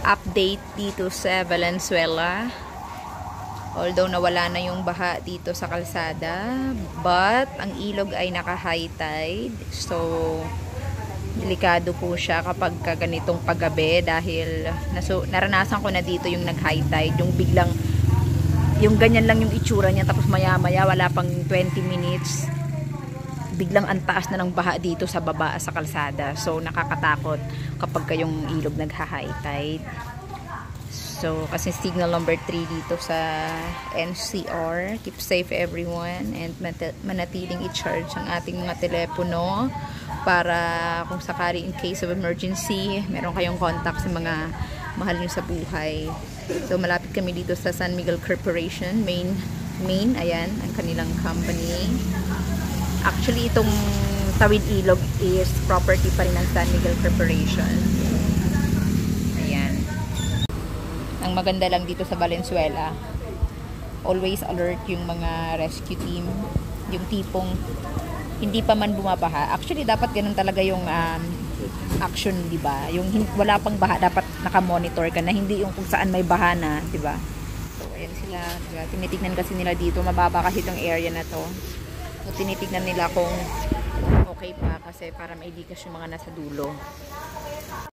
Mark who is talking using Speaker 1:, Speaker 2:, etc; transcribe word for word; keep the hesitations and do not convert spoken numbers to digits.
Speaker 1: update dito sa Valenzuela. Although nawala na yung baha dito sa kalsada, but ang ilog ay naka-high tide. So, delikado po siya kapag ganitong paggabi dahil naso, naranasan ko na dito yung nag-high tide, yung biglang, yung ganyan lang yung itsura niya tapos maya-maya, wala pang twenty minutes, biglang antaas na ng baha dito sa baba sa kalsada. So, nakakatakot kapag kayong ilog nagha-high tide. So, kasi signal number three dito sa N C R. Keep safe everyone and manatiling i-charge ang ating mga telepono para kung sakali in case of emergency, meron kayong contact sa mga mahal nyo sa buhay. So, malapit kami dito sa San Miguel Corporation, main, main, ayan, ang kanilang company. Actually, itong Tawid Ilog is property pa rin ng San Miguel Corporation. Ang maganda lang dito sa Valenzuela, always alert yung mga rescue team, yung tipong hindi pa man bumabaha. Actually, dapat ganun talaga yung um, action, di ba? Yung wala pang baha, dapat naka-monitor ka na, hindi yung kung saan may baha na, di ba? So, ayan sila. Diba? Tinitignan kasi nila dito, mababa kasi itong area na to. So, tinitignan nila kung okay pa kasi para mailigtas yung mga nasa dulo.